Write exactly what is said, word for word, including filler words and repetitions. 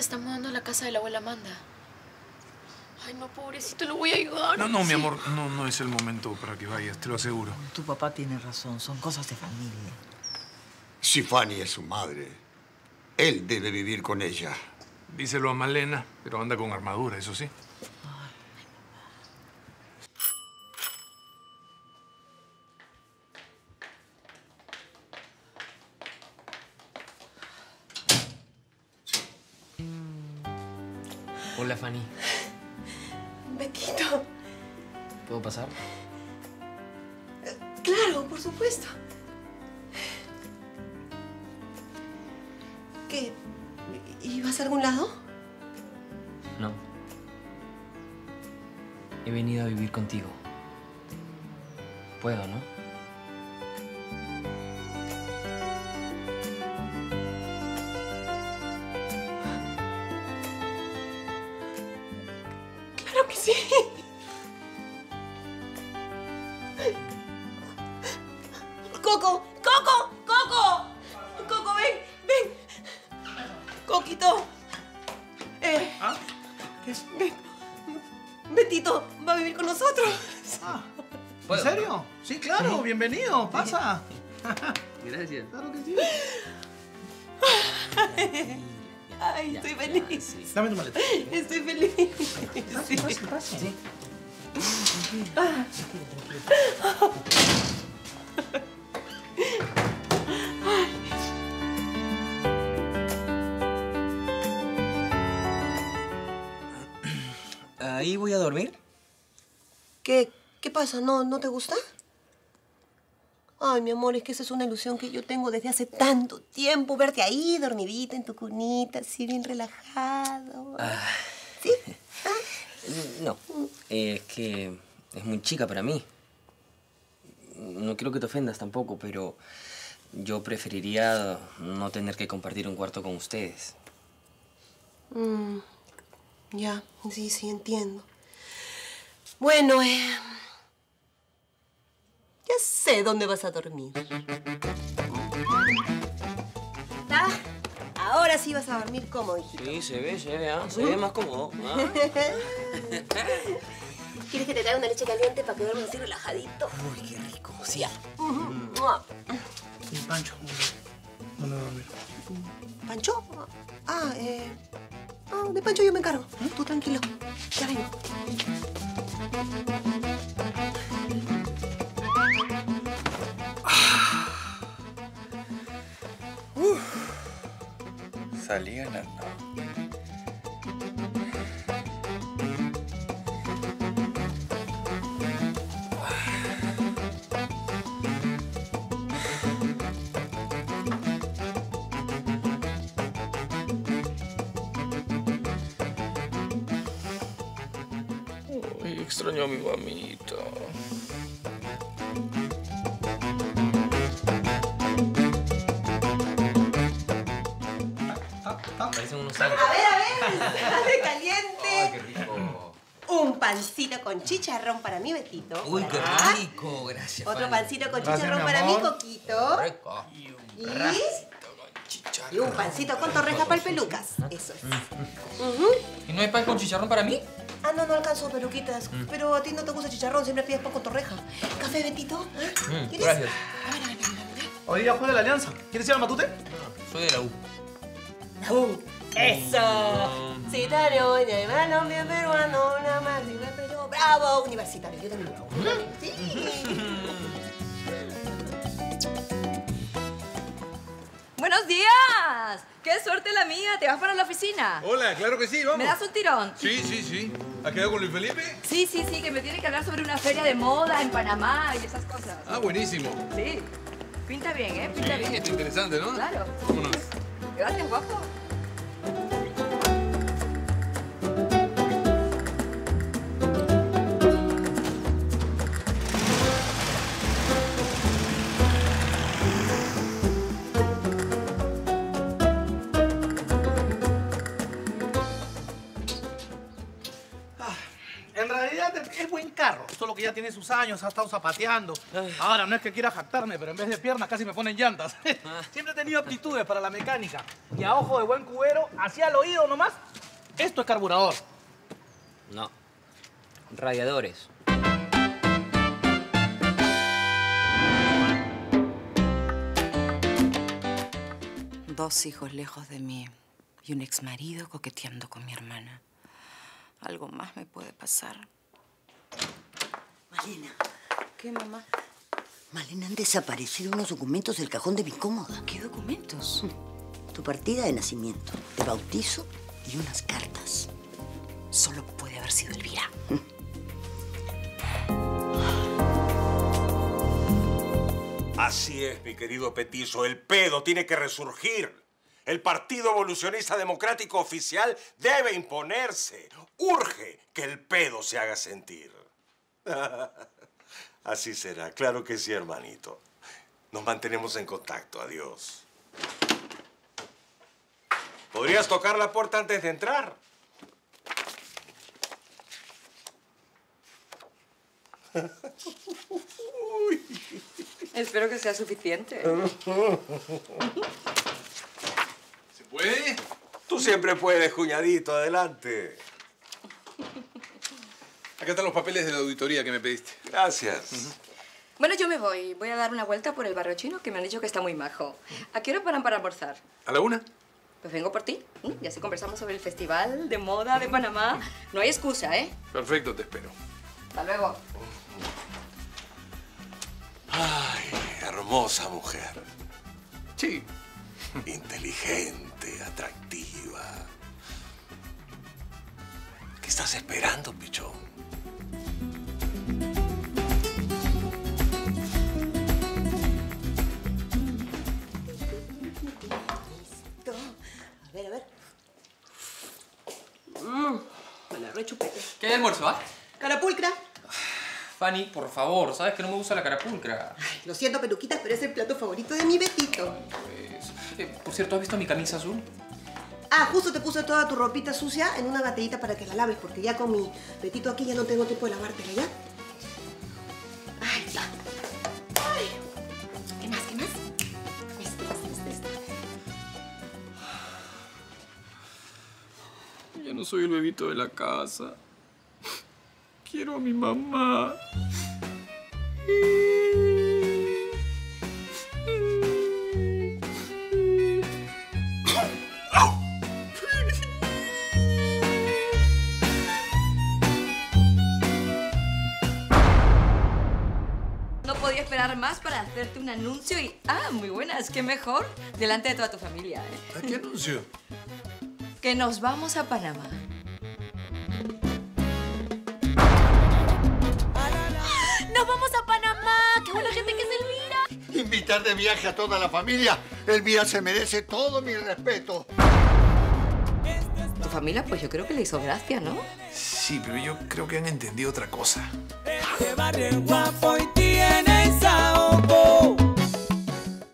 está mudando a la casa de la abuela Amanda. Ay, no, pobrecito, lo voy a ayudar. No, no, mi amor, no, no es el momento para que vayas, te lo aseguro. Tu papá tiene razón, son cosas de familia. Si Fanny es su madre, él debe vivir con ella. Díselo a Malena, pero anda con armadura, eso sí. Hola, Fanny. Betito. ¿Puedo pasar? Claro, por supuesto. ¿Qué? ¿Ibas a algún lado? No. He venido a vivir contigo. Puedo, ¿no? Claro que sí. Coco, Coco, Coco. Coco, ven, ven. Coquito. Eh, ¿Ah? ¿Qué es? ven. Betito va a vivir con nosotros. Ah, ¿en serio? Sí, claro, bienvenido, pasa. Gracias. Claro que sí. Ay, estoy feliz. Sí. Dame tu maleta. Estoy feliz. Sí. Pasa, pasa. Sí. Ah. ¿Ahí voy a dormir? ¿Qué, qué pasa? ¿No, ¿No te gusta? Ay, mi amor, es que esa es una ilusión que yo tengo desde hace tanto tiempo. Verte ahí, dormidita, en tu cunita, así bien relajado. Ah. ¿Sí? ¿Ah? No. Eh, es que es muy chica para mí. No quiero que te ofendas tampoco, pero yo preferiría no tener que compartir un cuarto con ustedes. Mm, ya, sí, sí, entiendo. Bueno, eh... ya sé dónde vas a dormir. ¿Está? Ahora sí vas a dormir cómodo, hijito. Sí, se ve, se ve, ¿ah? Se ve más cómodo. ¿Ah? ¿Quieres que te traiga una leche caliente para que duermas así relajadito? Uy, qué rico. Sí. Mm. Y Pancho, ¿dónde va a dormir? ¿Pancho? Ah, eh... Ah, de Pancho yo me encargo. Tú tranquilo. Ya vengo. Salí ganando. Uy, extraño a mi mamita. Parecen unos A ángeles. ver, a ver. Dale caliente. Ay, qué rico. Un pancito con chicharrón para mí, Betito. Uy, Por qué acá. rico. Gracias, Otro Fanny. pancito con Gracias, chicharrón mi para mí, amor. Coquito. Rico. Y... y un pancito con torreja para el pelucas. Eso es. Ujú. ¿Y no hay pan con chicharrón para mí? Ah, no, no alcanzo peluquitas. Pero a ti no te gusta chicharrón, siempre pides pan con torreja. ¿Café, Betito? ¿Eh? Mm, ¿Quieres? gracias. A ver, a ver, a ver, a ver. Hoy día juega la Alianza. ¿Quieres ir al Matute? Soy de la U. La U. ¡Eso! Citario, hermano, mi peruano, una más, pero bravo, universitario. Yo también. Sí. ¡Buenos días! ¡Qué suerte la mía! ¿Te vas para la oficina? Hola, claro que sí, vamos. ¿Me das un tirón? Sí, sí, sí. ¿Has quedado con Luis Felipe? Sí, sí, sí, que me tiene que hablar sobre una feria de moda en Panamá y esas cosas. Ah, buenísimo. Sí. Pinta bien, ¿eh? Pinta Sí, bien. está interesante, ¿no? Claro. Vámonos. Gracias, guapo. En realidad, te, es buen carro, solo que ya tiene sus años, ha estado zapateando. Ahora, no es que quiera jactarme, pero en vez de piernas casi me ponen llantas. Siempre he tenido aptitudes para la mecánica. Y a ojo de buen cubero, hacia el oído nomás, esto es carburador. No. Radiadores. Dos hijos lejos de mí y un exmarido coqueteando con mi hermana. Algo más me puede pasar. Malena. ¿Qué, mamá? Malena, han desaparecido unos documentos del cajón de mi cómoda. ¿Qué documentos? Tu partida de nacimiento, de bautizo y unas cartas. Solo puede haber sido Elvira. Así es, mi querido petizo. El pedo tiene que resurgir. El Partido Evolucionista Democrático Oficial debe imponerse. Urge que el pedo se haga sentir. Así será. Claro que sí, hermanito. Nos mantenemos en contacto. Adiós. ¿Podrías tocar la puerta antes de entrar? Uy. Espero que sea suficiente. ¿Se puede? Tú siempre puedes, cuñadito. Adelante. Acá están los papeles de la auditoría que me pediste. Gracias. Uh-huh. Bueno, yo me voy. Voy a dar una vuelta por el barrio chino, que me han dicho que está muy majo. ¿A qué hora paran para almorzar? ¿A la una? Pues vengo por ti. Y así conversamos sobre el Festival de Moda de Panamá. No hay excusa, ¿eh? Perfecto, te espero. Hasta luego. Ay, hermosa mujer. Sí. Inteligente, atractiva. ¿Qué estás esperando, pichón? Listo. A ver, a ver. Mmm, me la rechupete. ¿Qué hay de almuerzo, ah? Carapulcra. Fanny, por favor, sabes que no me gusta la carapulcra. Ay, lo siento, peluquitas, pero es el plato favorito de mi Betito. Pues, eh, por cierto, ¿has visto mi camisa azul? Ah, justo te puse toda tu ropita sucia en una batidita para que la laves, porque ya con mi Betito aquí ya no tengo tiempo de lavártela, ¿ya? Ay, ya. Ay. ¿Qué más, qué más? Este, este, este, este. Ya no soy el bebito de la casa. Quiero a mi mamá. No podía esperar más para hacerte un anuncio y... Ah, muy buenas, qué mejor. Delante de toda tu familia, ¿eh? ¿A qué anuncio? Que nos vamos a Panamá. ¡Nos vamos a Panamá! ¡Qué buena gente que es Elvira! Invitar de viaje a toda la familia. Elvira se merece todo mi respeto. Tu familia, pues yo creo que le hizo gracia, ¿no? Sí, pero yo creo que han entendido otra cosa. Este barrio es guapo y tiene saoco.